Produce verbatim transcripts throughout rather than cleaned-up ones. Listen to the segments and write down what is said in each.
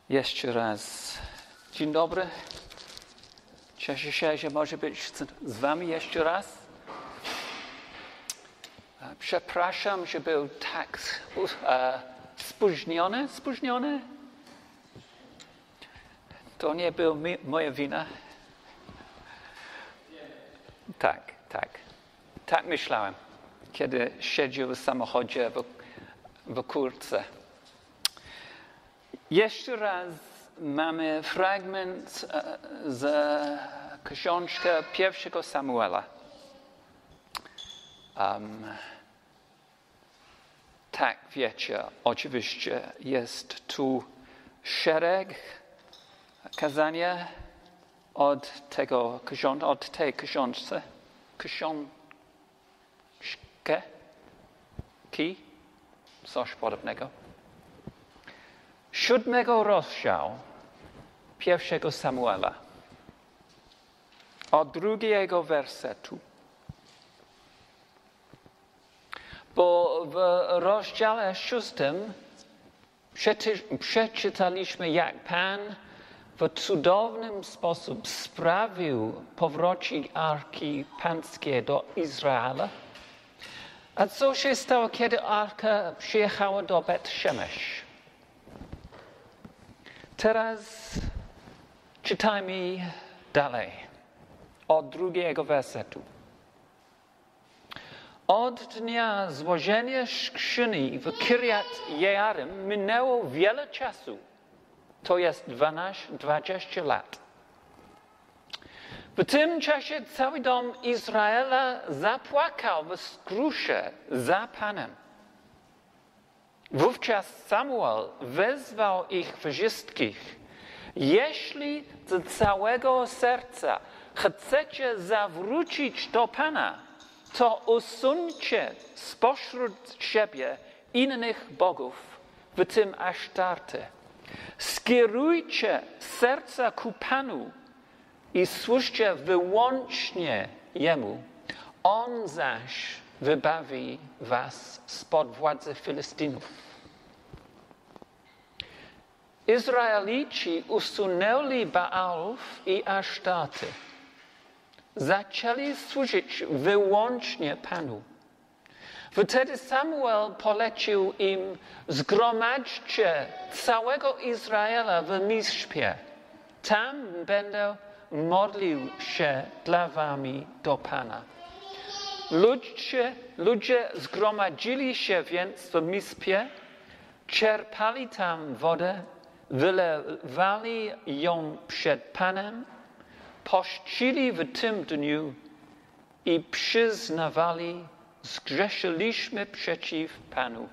Jeszcze raz. Dzień dobry. Cieszę się, że może być z wami jeszcze raz. Przepraszam, że był tak uh, spóźniony. Spóźniony? To nie była moja wina. Tak, tak. Tak myślałem, kiedy siedział w samochodzie w, w kurtce. Jeszcze raz mamy fragment z książki pierwszego Samuela. Um, tak, wiecie, oczywiście jest tu szereg kazania od tego książki, od tej książce, książkę, ki, coś podobnego. Siódmego rozdziału pierwszego Samuela, od drugiego wersetu. Bo w rozdziale szóstym przeczytaliśmy, jak Pan w cudowny sposób sprawił powrocie Arki Pańskiej do Izraela. A co się stało, kiedy Arka przyjechała do Bet-Szemesz? Teraz czytajmy dalej, od drugiego wersetu. Od dnia złożenia skrzyni w Kirjat Jearim minęło wiele czasu, to jest dwadzieścia lat. W tym czasie cały dom Izraela zapłakał w skrusze za Panem. Wówczas Samuel wezwał ich wszystkich. Jeśli z całego serca chcecie zawrócić do Pana, to usuńcie spośród siebie innych bogów, w tym Asztarty. Skierujcie serca ku Panu i służcie wyłącznie Jemu. On zaś wybawi was spod władzy Filistynów. Izraelici usunęli Baalów i Asztarty. Zaczęli służyć wyłącznie Panu. Wtedy Samuel polecił im: zgromadźcie całego Izraela w Mispie. Tam będę modlił się dla wami do Pana. Ludzie, ludzie zgromadzili się więc w Mispie, czerpali tam wodę, wylewali ją przed Panem, pościli w tym dniu i przyznawali: zgrzeszyliśmy przeciw Panu.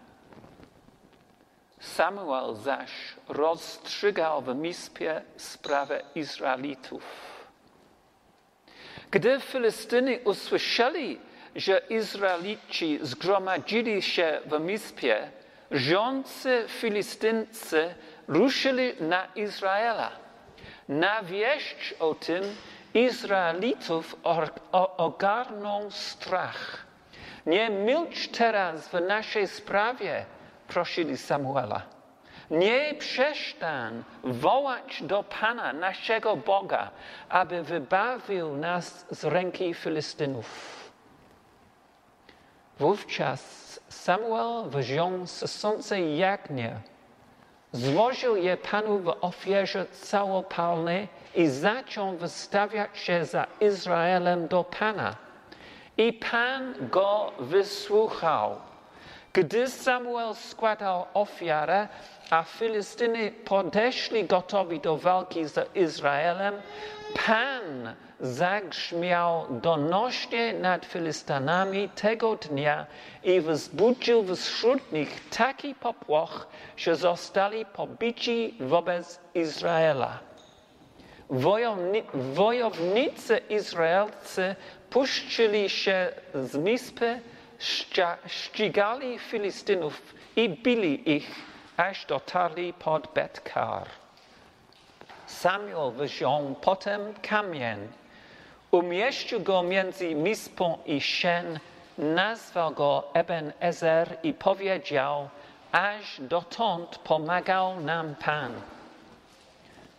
Samuel zaś rozstrzygał w Mispie sprawę Izraelitów. Gdy Filistyni usłyszeli, że Izraelici zgromadzili się w Mispie, rządcy Filistyńcy ruszyli na Izraela. Na wieść o tym Izraelitów ogarnął strach. Nie milcz teraz w naszej sprawie, prosili Samuela. Nie przestań wołać do Pana, naszego Boga, aby wybawił nas z ręki Filistynów. Wówczas Samuel wziął sosące jagnię, złożył je Panu w ofierze całopalnej i zaczął wystawiać się za Izraelem do Pana. I Pan go wysłuchał. Gdy Samuel składał ofiarę, a Filistyni podeszli gotowi do walki z Izraelem, Pan zagrzmiał donośnie nad Filistynami tego dnia i wzbudził wśród nich taki popłoch, że zostali pobici wobec Izraela. Wojowni, wojownicy izraelscy puścili się z Mispy, ścigali Filistynów i bili ich, aż dotarli pod Bet-Kar. Samuel wziął potem kamień, umieścił go między Mispą i Szen, nazwał go Eben-Ezer i powiedział: aż dotąd pomagał nam Pan.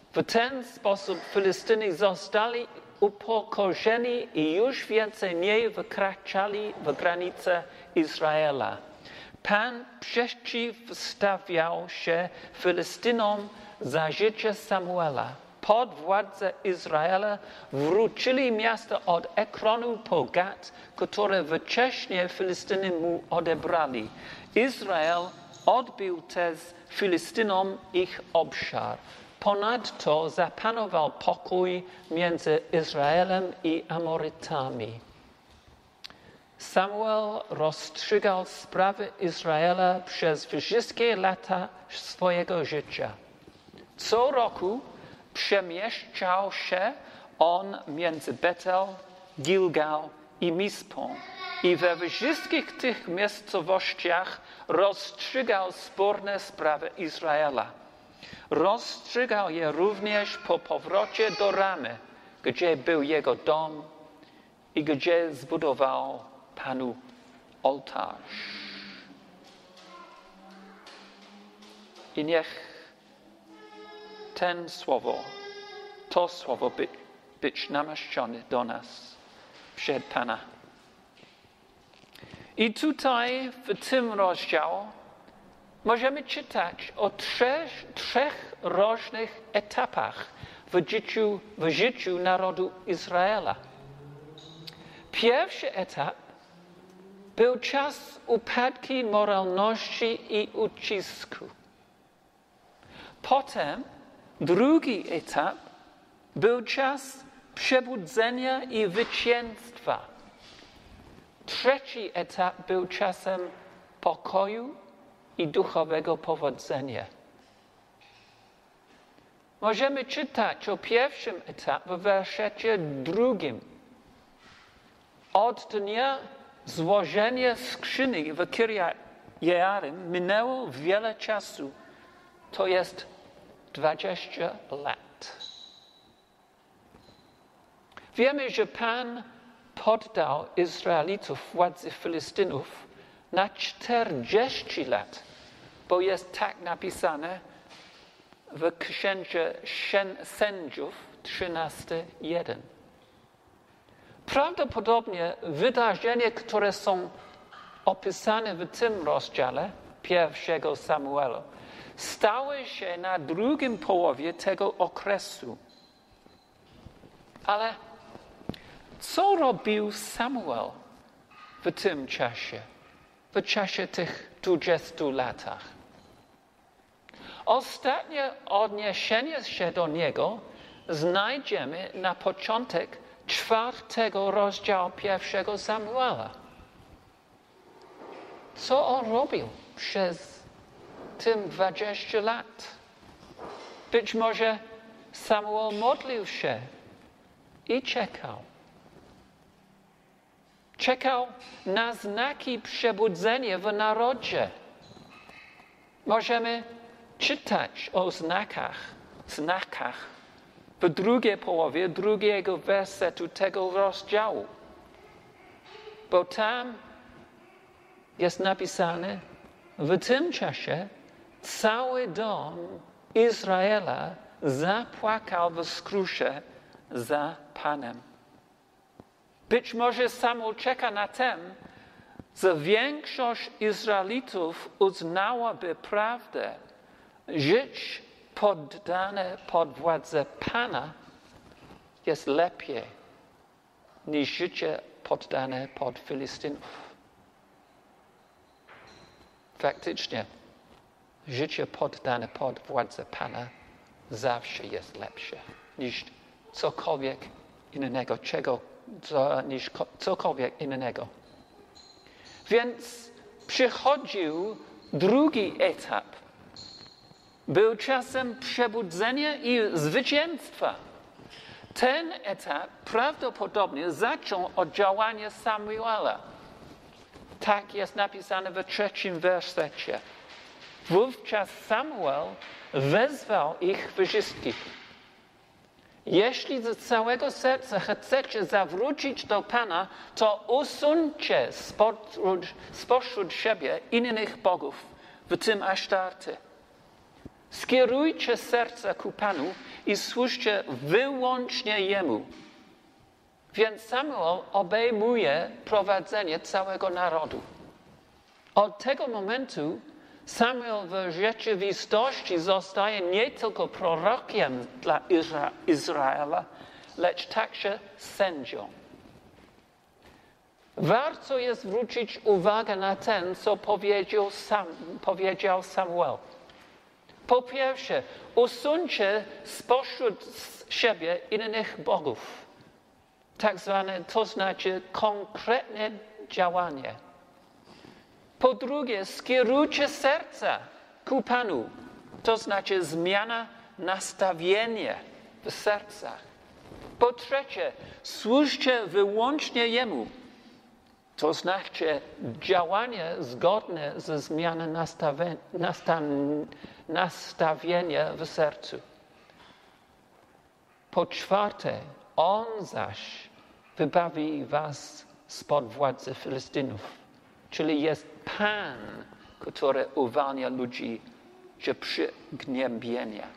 W ten sposób Filistyni zostali upokorzeni i już więcej nie wykraczali w granice Izraela. Pan przeciwstawiał się Filistynom za życia Samuela. Pod władzę Izraela wrócili miasta od Ekronu po Gat, które wcześniej Filistyni mu odebrali. Izrael odbił też Filistynom ich obszar. Ponadto zapanował pokój między Izraelem i Amorytami. Samuel rozstrzygał sprawy Izraela przez wszystkie lata swojego życia. Co roku przemieszczał się on między Betel, Gilgal i Mispą i we wszystkich tych miejscowościach rozstrzygał sporne sprawy Izraela. Rozstrzygał je również po powrocie do Ramy, gdzie był jego dom i gdzie zbudował Panu ołtarz. I niech ten słowo, to słowo by, być namaszczone do nas przed Pana. I tutaj w tym rozdziale możemy czytać o trzech, trzech różnych etapach w życiu, w życiu narodu Izraela. Pierwszy etap był czas upadki moralności i ucisku. Potem drugi etap był czas przebudzenia i zwycięstwa. Trzeci etap był czasem pokoju i duchowego powodzenia. Możemy czytać o pierwszym etapie w wersecie drugim. Od dnia złożenia skrzyni w Kirjat Jearim minęło wiele czasu. To jest dwadzieścia lat. Wiemy, że Pan poddał Izraelitów władzy Filistynów na czterdzieści lat, bo jest tak napisane w Księdze Sędziów trzynaście jeden. Prawdopodobnie wydarzenia, które są opisane w tym rozdziale pierwszego Samuela, stały się na drugim połowie tego okresu. Ale co robił Samuel w tym czasie, w czasie tych dwudziestu latach? Ostatnie odniesienie się do niego znajdziemy na początek czwartego rozdziału pierwszego Samuela. Co on robił przez tym dwadzieścia lat? Być może Samuel modlił się i czekał. Czekał na znaki przebudzenia w narodzie. Możemy czytać o znakach, znakach w drugiej połowie drugiego wersetu tego rozdziału. Bo tam jest napisane, w tym czasie cały dom Izraela zapłakał w skrusze za Panem. Być może Samuel czeka na tym, że większość Izraelitów uznałaby prawdę, żyć poddane pod władzę Pana jest lepiej niż życie poddane pod Filistynów. Faktycznie, życie poddane pod władzę Pana zawsze jest lepsze niż cokolwiek innego, czego, co, niż cokolwiek innego. Więc przychodził drugi etap. Był czasem przebudzenia i zwycięstwa. Ten etap prawdopodobnie zaczął od działania Samuela. Tak jest napisane w trzecim wersecie. Wówczas Samuel wezwał ich wszystkich. Jeśli z całego serca chcecie zawrócić do Pana, to usuńcie spośród, spośród siebie innych bogów, w tym Asztarty. Skierujcie serce ku Panu i służcie wyłącznie Jemu. Więc Samuel obejmuje prowadzenie całego narodu. Od tego momentu Samuel w rzeczywistości zostaje nie tylko prorokiem dla Izra- Izraela, lecz także sędzią. Warto jest zwrócić uwagę na ten, co powiedział, Sam, powiedział Samuel. Po pierwsze, usuńcie spośród siebie innych bogów. Tak zwane, to znaczy konkretne działanie. Po drugie, skierujcie serca ku Panu. To znaczy zmiana nastawienia w sercach. Po trzecie, służcie wyłącznie Jemu. To znaczy działanie zgodne ze zmianą nastawienia w sercu. Po czwarte, On zaś wybawi was spod władzy Filistynów. Czyli jest Pan, który uwalnia ludzi z przygnębienia.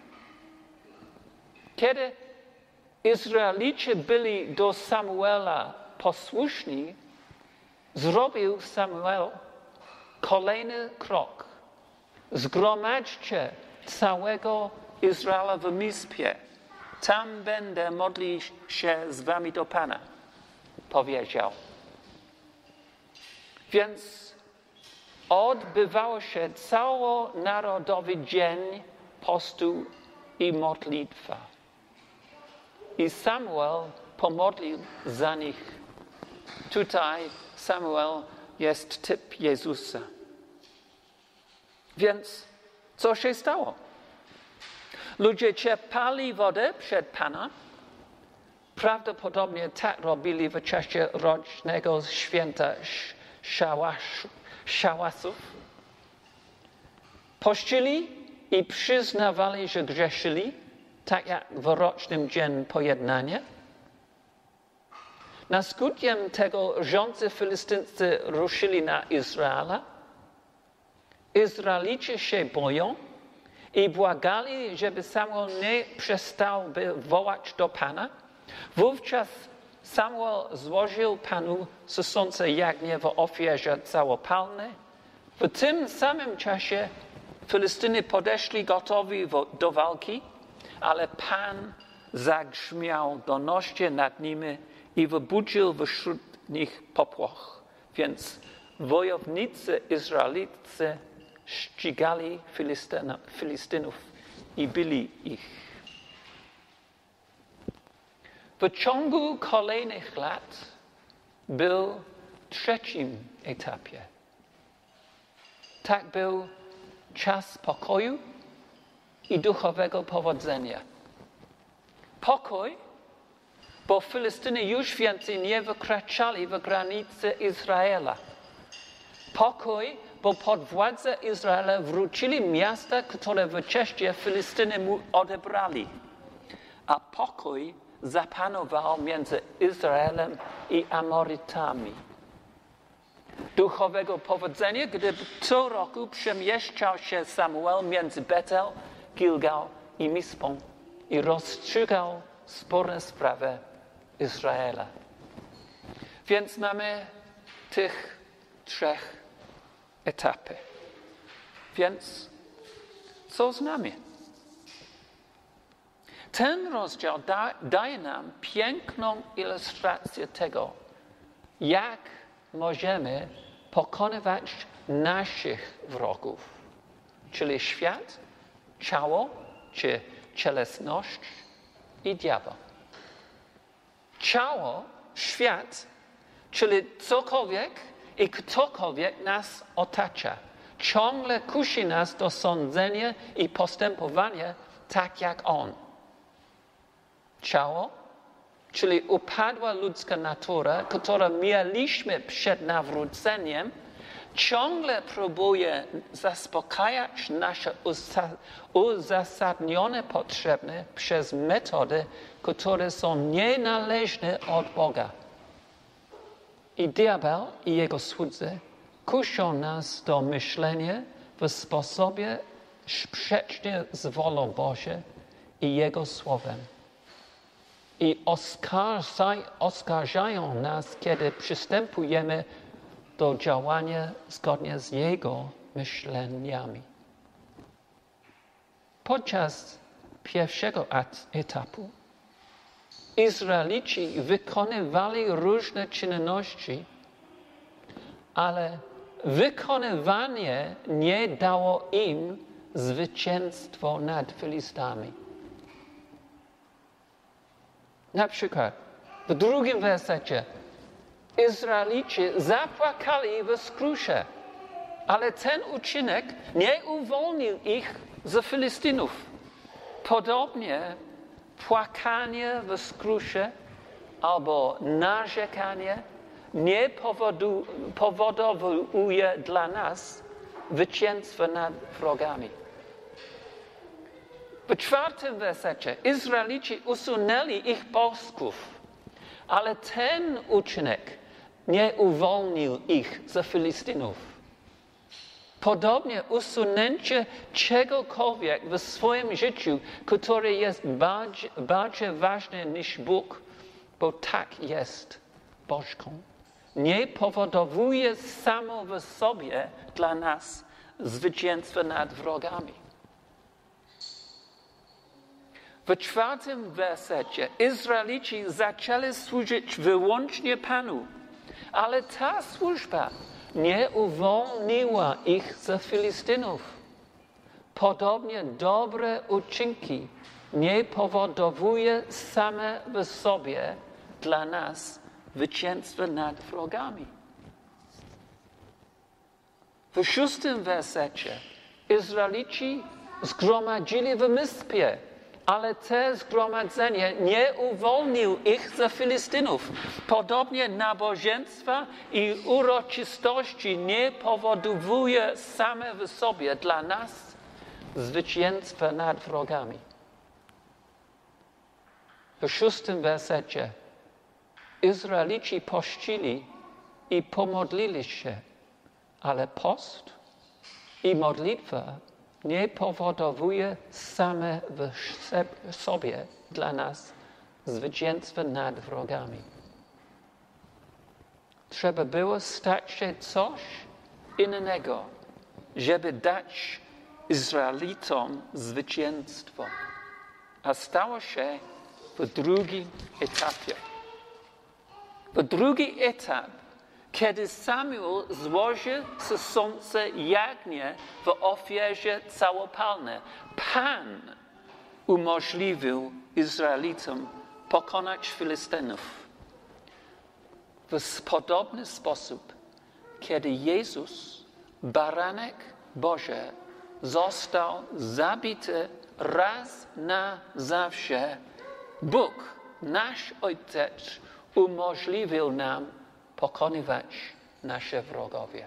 Kiedy Izraelici byli do Samuela posłuszni, zrobił Samuel kolejny krok. Zgromadźcie całego Izraela w Mispie. Tam będę modlił się z wami do Pana, powiedział. Więc odbywał się całonarodowy dzień postu i modlitwa. I Samuel pomodlił za nich. Tutaj Samuel jest typ Jezusa. Więc co się stało? Ludzie czerpali wodę przed Pana. Prawdopodobnie tak robili w czasie rocznego święta szałasów. Pościli i przyznawali, że grzeszyli, tak jak w rocznym dzień pojednania. Na skutkiem tego rządcy Filistyńscy ruszyli na Izraela. Izraelici się boją i błagali, żeby Samuel nie przestał by wołać do Pana. Wówczas Samuel złożył Panu susące jagnię w ofierze całopalnej. W tym samym czasie Filistyni podeszli gotowi do walki, ale Pan zagrzmiał donośnie nad nimi i wybudził wśród nich popłoch. Więc wojownicy izraelitcy ścigali Filistynów i bili ich. W ciągu kolejnych lat był trzecim etapie. Tak był czas pokoju i duchowego powodzenia. Pokój, bo Filistyni już więcej nie wykraczali w granice Izraela. Pokój, bo pod władzę Izraela wrócili miasta, które wcześniej Filistyni mu odebrali. A pokój zapanował między Izraelem i Amorytami. Duchowego powodzenia, gdy co roku przemieszczał się Samuel między Betel, Gilgal i Mispą i rozstrzygał sporne sprawy Izraela. Więc mamy tych trzech etapy. Więc co z nami? Ten rozdział da, daje nam piękną ilustrację tego, jak możemy pokonywać naszych wrogów, czyli świat, ciało czy cielesność i diabeł. Ciało, świat, czyli cokolwiek i ktokolwiek nas otacza, ciągle kusi nas do sądzenia i postępowania tak jak on. Ciało, czyli upadła ludzka natura, którą mieliśmy przed nawróceniem, ciągle próbuje zaspokajać nasze uzasadnione potrzeby przez metody, które są nienależne od Boga. I diabeł i jego słudzy kuszą nas do myślenia w sposobie sprzecznie z wolą Bożą i Jego Słowem. I oskarżaj, oskarżają nas, kiedy przystępujemy do działania zgodnie z Jego myśleniami. Podczas pierwszego etapu Izraelici wykonywali różne czynności, ale wykonywanie nie dało im zwycięstwo nad Filistami. Na przykład w drugim wersecie Izraelici zapłakali w skrusze, ale ten uczynek nie uwolnił ich z Filistynów. Podobnie płakanie w skrusze albo narzekanie nie powodu, powoduje dla nas zwycięstwa nad wrogami. W czwartym wersecie Izraelici usunęli ich bosków, ale ten uczynek nie uwolnił ich z Filistynów. Podobnie usunięcie czegokolwiek w swoim życiu, które jest bardziej, bardziej ważne niż Bóg, bo tak jest Bożką, nie powoduje samo w sobie dla nas zwycięstwa nad wrogami. W czwartym wersecie Izraelici zaczęli służyć wyłącznie Panu, ale ta służba nie uwolniła ich z Filistynów. Podobnie dobre uczynki nie powoduje same w sobie dla nas zwycięstwa nad wrogami. W szóstym wersecie Izraelici zgromadzili w Mispie, ale to zgromadzenie nie uwolnił ich z Filistynów. Podobnie nabożeństwa i uroczystości nie powoduje same w sobie dla nas zwycięstwa nad wrogami. W szóstym wersecie Izraelici pościli i pomodlili się, ale post i modlitwa nie powoduje same w sobie dla nas zwycięstwa nad wrogami. Trzeba było stać się coś innego, żeby dać Izraelitom zwycięstwo. A stało się w drugim etapie. W drugi etap, kiedy Samuel złożył sosące jagnię w ofierze całopalnej, Pan umożliwił Izraelitom pokonać Filistynów. W podobny sposób, kiedy Jezus, baranek Boży, został zabity raz na zawsze, Bóg, nasz Ojciec, umożliwił nam pokonywać nasze wrogowie.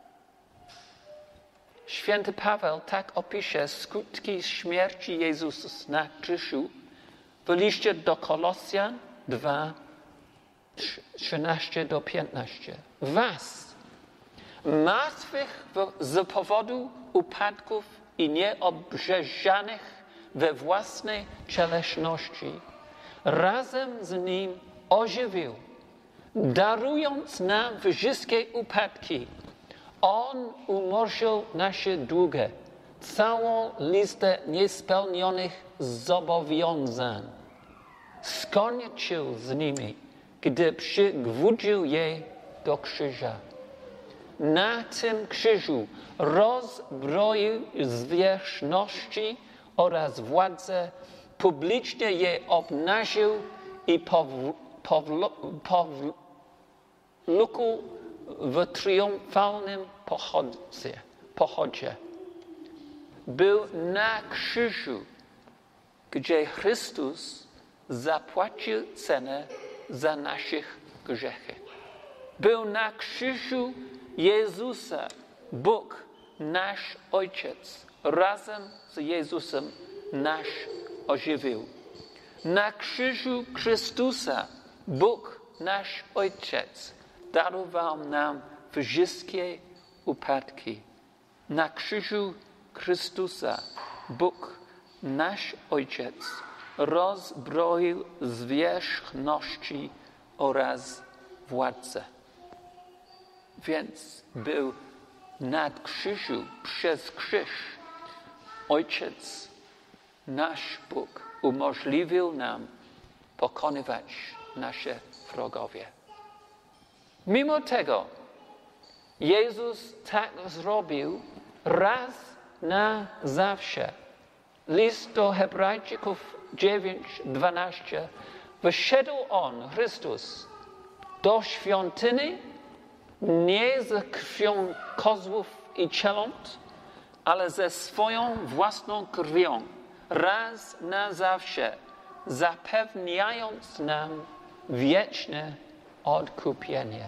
Święty Paweł tak opisze skutki śmierci Jezusa na krzyżu w liście do Kolosjan dwa, trzynaście do piętnastu. Was, martwych z powodu upadków i nieobrzeżanych we własnej cielesności, razem z Nim ożywił, darując nam wszystkie upadki. On umorzył nasze długi, całą listę niespełnionych zobowiązań. Skończył z nimi, gdy przygwodził je do krzyża. Na tym krzyżu rozbroił zwierzchności oraz władze, publicznie je obnażył i powlókł w triumfalnym pochodzie. pochodzie. Był na krzyżu, gdzie Chrystus zapłacił cenę za naszych grzechy. Był na krzyżu Jezusa, Bóg, nasz Ojciec, razem z Jezusem nasz ożywił. Na krzyżu Chrystusa, Bóg, nasz Ojciec, darował nam wszystkie upadki. Na krzyżu Chrystusa Bóg, nasz Ojciec, rozbroił zwierzchności oraz władze. Więc był nad krzyżu, przez krzyż. Ojciec, nasz Bóg, umożliwił nam pokonywać nasze wrogowie. Mimo tego Jezus tak zrobił raz na zawsze. List do Hebrajczyków dziewięć dwanaście. Wyszedł On, Chrystus, do świątyni nie z krwią kozłów i cieląt, ale ze swoją własną krwią, raz na zawsze, zapewniając nam wieczne odkupienie.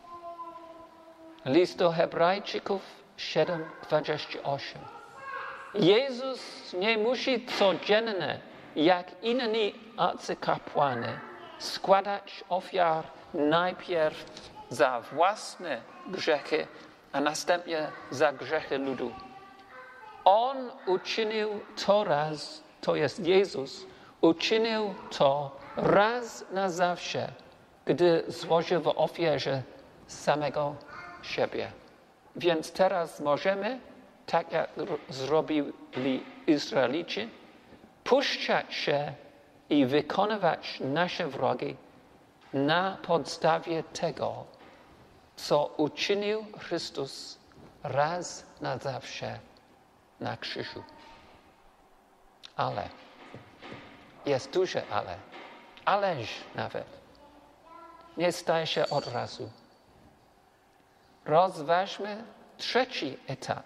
List do Hebrajczyków siedem dwadzieścia osiem. Jezus nie musi codziennie, jak inni arcykapłani, składać ofiar najpierw za własne grzechy, a następnie za grzechy ludu. On uczynił to raz, to jest Jezus, uczynił to raz na zawsze, gdy złożył w ofierze samego siebie. Więc teraz możemy, tak jak zrobili Izraelici, puszczać się i wykonywać nasze wrogi na podstawie tego, co uczynił Chrystus raz na zawsze na krzyżu. Ale, jest duże ale, ależ nawet, nie staje się od razu. Rozważmy trzeci etap.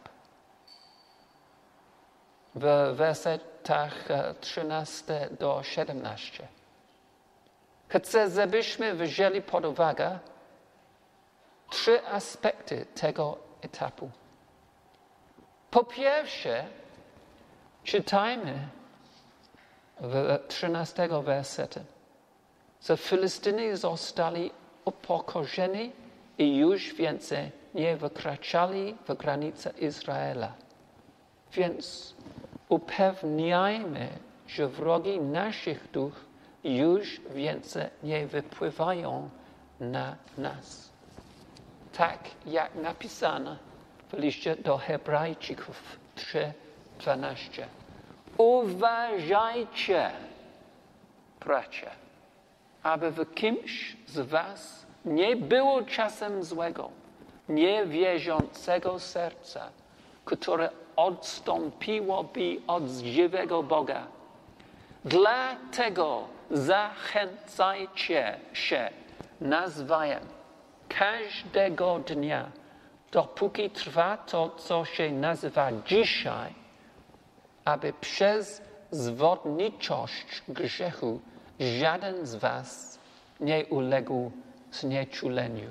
W wersetach trzynaście do siedemnaście. Chcę, żebyśmy wzięli pod uwagę trzy aspekty tego etapu. Po pierwsze, czytajmy w trzynastego wersecie, że Filistyni zostali upokorzeni i już więcej nie wykraczali w granice Izraela. Więc upewniajmy, że wrogi naszych dusz już więcej nie wypływają na nas. Tak jak napisano w liście do Hebrajczyków trzy dwanaście. Uważajcie, bracia, aby w kimś z was nie było czasem złego, niewierzącego serca, które odstąpiłoby od żywego Boga. Dlatego zachęcajcie się nawzajem każdego dnia, dopóki trwa to, co się nazywa dzisiaj, aby przez zwodniczość grzechu żaden z was nie uległ znieczuleniu.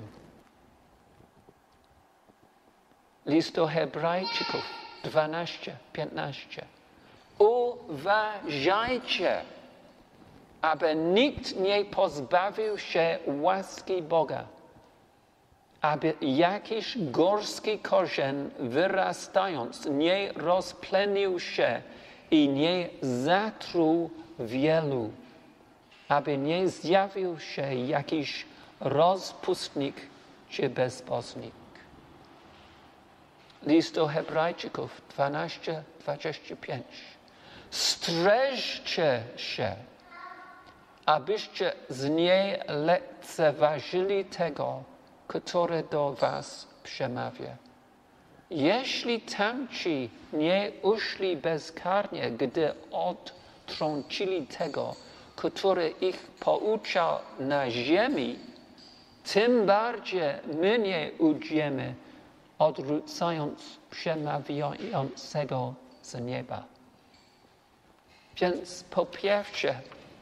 List do Hebrajczyków dwanaście piętnaście. Uważajcie, aby nikt nie pozbawił się łaski Boga, aby jakiś górski korzeń wyrastając nie rozplenił się i nie zatruł wielu, aby nie zjawił się jakiś rozpustnik czy bezbożnik. List do Hebrajczyków dwanaście dwadzieścia pięć. Strzeżcie się, abyście z niej lekceważyli tego, który do was przemawia. Jeśli tamci nie uszli bezkarnie, gdy odtrącili tego, który ich pouczał na ziemi, tym bardziej my nie ujdziemy, odrzucając przemawiającego z nieba. Więc po pierwsze,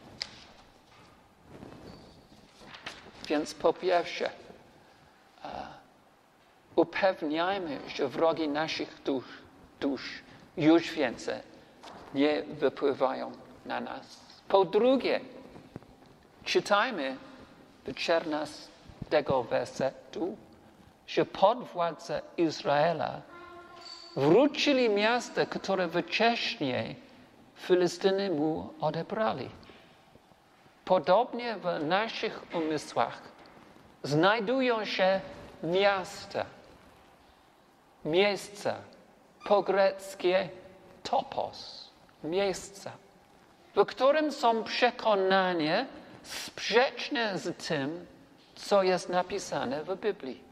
więc po pierwsze, uh, upewniajmy, że wrogi naszych dusz, dusz już więcej nie wypływają na nas. Po drugie, czytajmy w czternastego wersetu, że pod władzę Izraela Wrócili miasta, które wcześniej Filistyny mu odebrali. Podobnie w naszych umysłach znajdują się miasta, miejsca, po greckie topos, miejsca, w którym są przekonania sprzeczne z tym, co jest napisane w Biblii.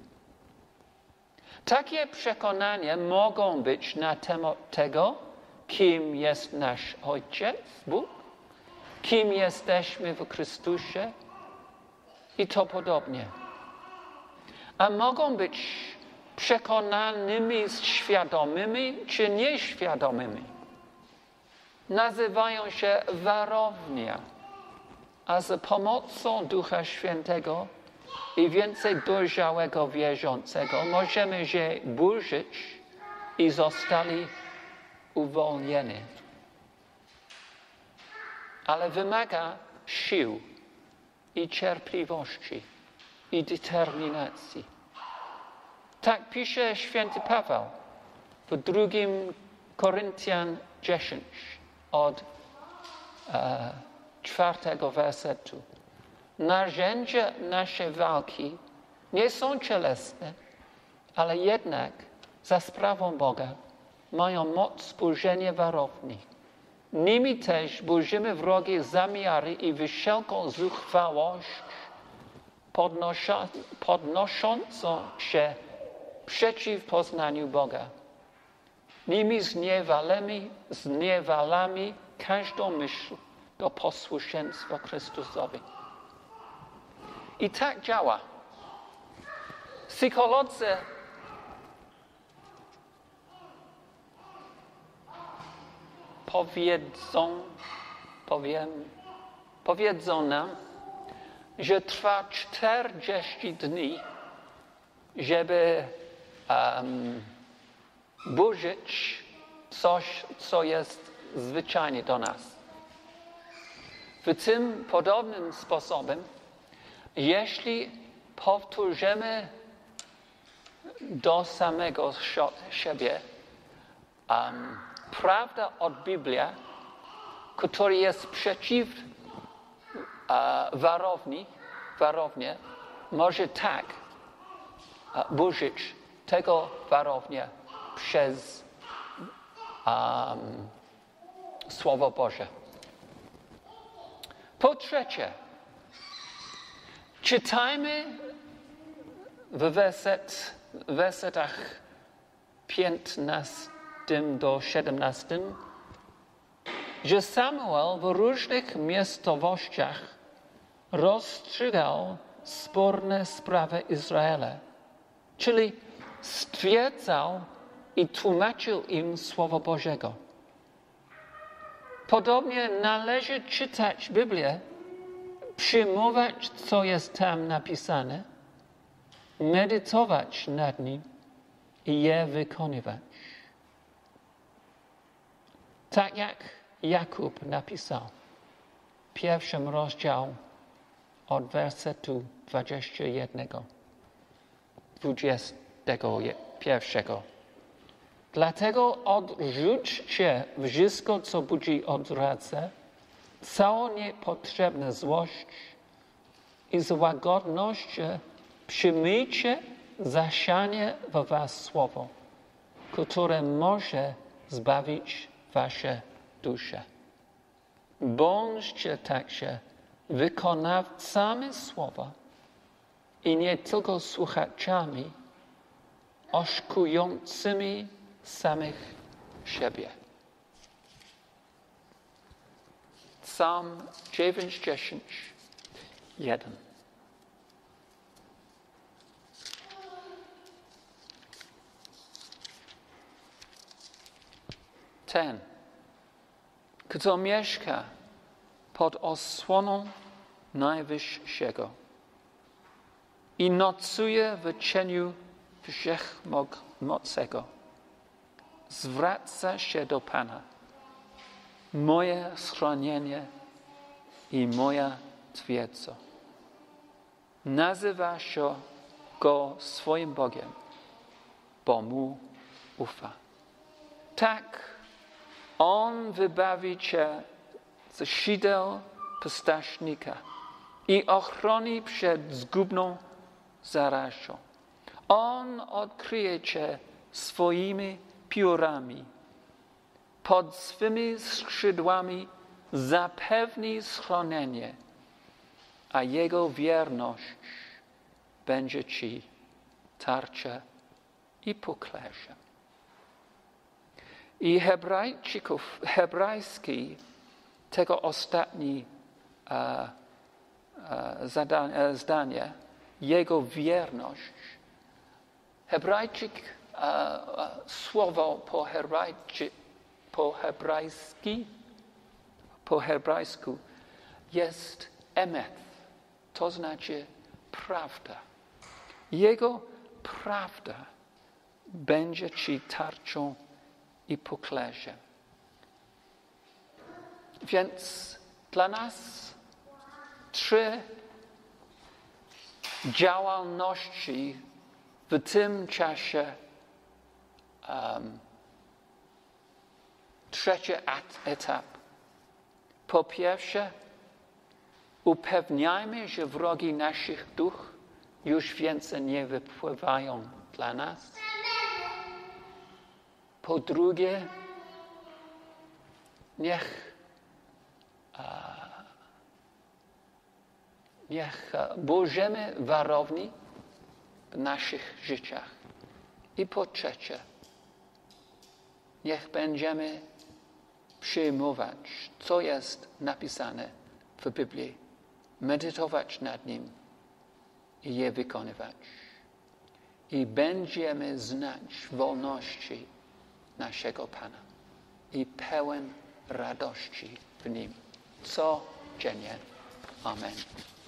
Takie przekonania mogą być na temat tego, kim jest nasz Ojciec, Bóg, kim jesteśmy w Chrystusie i to podobnie. A mogą być przekonanymi, świadomymi czy nieświadomymi. Nazywają się warownia, a z pomocą Ducha Świętego i więcej dojrzałego wierzącego możemy się burzyć i zostali uwolnieni. Ale wymaga sił i cierpliwości i determinacji. Tak pisze święty Paweł w drugim Koryntian dziesięć od e, czwartego wersetu. Narzędzia naszej walki nie są cielesne, ale jednak za sprawą Boga mają moc burzenia warowni. Nimi też burzymy wrogie zamiary i wszelką zuchwałość podnosza, podnoszącą się przeciw poznaniu Boga. Nimi zniewalamy, zniewalamy każdą myśl do posłuszeństwa Chrystusowi. I tak działa. Psycholodzy powiedzą, powiem, powiedzą nam, że trwa czterdzieści dni, żeby um, burzyć coś, co jest zwyczajnie do nas. W tym podobnym sposobem, jeśli powtórzymy do samego siebie um, prawda od Biblii, która jest przeciw uh, warowni, warownie, może tak uh, burzyć tego warownia przez um, Słowo Boże. Po trzecie, czytajmy w werset, wersetach piętnastym do siedemnastym, że Samuel w różnych miejscowościach rozstrzygał sporne sprawy Izraela, czyli stwierdzał i tłumaczył im Słowo Bożego. Podobnie należy czytać Biblię, przyjmować, co jest tam napisane, medytować nad nim i je wykonywać. Tak jak Jakub napisał w pierwszym rozdziale od wersetu dwudziestego pierwszego. dwudziestego pierwszego. Dlatego odrzućcie wszystko, co budzi odradze, całą niepotrzebną złość i z łagodnością przyjmijcie zasianie w was słowo, które może zbawić wasze dusze. Bądźcie także wykonawcami słowa i nie tylko słuchaczami oszukującymi samych siebie. Psalm dziewięćdziesiąt jeden. Ten, kto mieszka pod osłoną Najwyższego i nocuje w cieniu Wszechmocnego, zwraca się do Pana, moje schronienie i moja twierdza. Nazywa się Go swoim Bogiem, bo Mu ufa. Tak, On wybawi cię ze sideł pustaśnika i ochroni przed zgubną zarażą. On odkryje cię swoimi piórami. Pod swymi skrzydłami zapewni schronienie, a Jego wierność będzie ci tarczą i poklerzem. I Hebrajczyków, hebrajski, tego ostatnie uh, uh, zadanie, zdanie, Jego wierność. Hebrajczyk, uh, uh, słowo po, hebrajczy, po hebrajski, po hebrajsku jest emet, to znaczy prawda. Jego prawda będzie ci tarczą i poklerzem. Więc dla nas trzy działalności w tym czasie, um, trzeci etap. Po pierwsze, upewniajmy, że wrogi naszych duch już więcej nie wypływają dla nas. Po drugie, niech, uh, niech Bożymy warowni w naszych życiach. I po trzecie, niech będziemy przyjmować, co jest napisane w Biblii, medytować nad nim i je wykonywać. I będziemy znać wolności naszego Pana i pełen radości w nim codziennie. Amen.